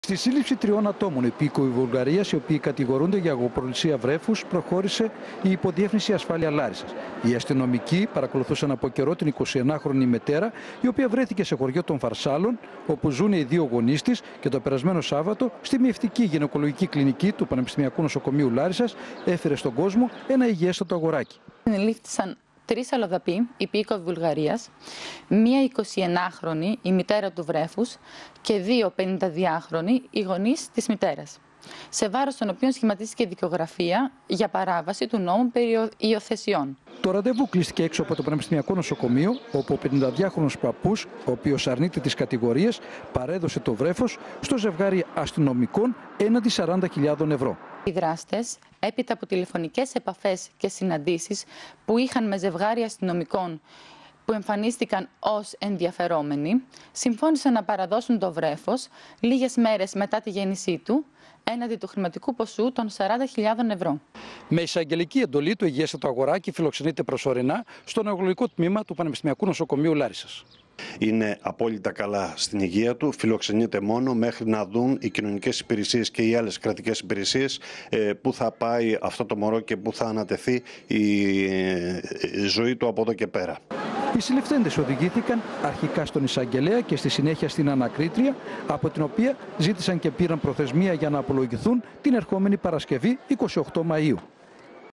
Στη σύλληψη 3 ατόμων υπήκοοι Βουλγαρίας, οι οποίοι κατηγορούνται για αγοπροληψία βρέφους, προχώρησε η Υποδιεύθυνση Ασφάλεια Λάρισσας. Οι αστυνομικοί παρακολουθούσαν από καιρό την 21χρονη μητέρα, η οποία βρέθηκε σε χωριό των Φαρσάλων, όπου ζουν οι δύο γονείς της, και το περασμένο Σάββατο, στη μυευτική γυναικολογική κλινική του Πανεπιστημιακού Νοσοκομείου Λάρισσας, έφερε στον κόσμο ένα υγιέστατο αγοράκι. Συνελήφθησαν 3 αλλοδαποί υπήκοοι Βουλγαρίας, μία 21χρονη, η μητέρα του βρέφους, και 2 52χρονοι, οι γονείς της μητέρας, σε βάρος των οποίων σχηματίστηκε δικαιογραφία για παράβαση του νόμου περί υιοθεσιών. Το ραντεβού κλείστηκε έξω από το Πανεπιστημιακό Νοσοκομείο, όπου ο 52χρονος παππούς, ο οποίος αρνείται τις κατηγορίες, παρέδωσε το βρέφος στο ζευγάρι αστυνομικών έναντι 40.000 ευρώ. Οι δράστες, έπειτα από τηλεφωνικές επαφές και συναντήσεις που είχαν με ζευγάρια αστυνομικών που εμφανίστηκαν ως ενδιαφερόμενοι, συμφώνησαν να παραδώσουν το βρέφος λίγες μέρες μετά τη γέννησή του, έναντι του χρηματικού ποσού των 40.000 ευρώ. Με εισαγγελική εντολή, το υγιέστατο αγοράκι φιλοξενείται προσωρινά στο νευρολογικό τμήμα του Πανεπιστημιακού Νοσοκομείου Λάρισσας. Είναι απόλυτα καλά στην υγεία του, φιλοξενείται μόνο μέχρι να δουν οι κοινωνικές υπηρεσίες και οι άλλες κρατικές υπηρεσίες που θα πάει αυτό το μωρό και που θα ανατεθεί η ζωή του από εδώ και πέρα. Οι συλληφθέντες οδηγήθηκαν αρχικά στον εισαγγελέα και στη συνέχεια στην ανακρίτρια, από την οποία ζήτησαν και πήραν προθεσμία για να απολογηθούν την ερχόμενη Παρασκευή 28 Μαΐου.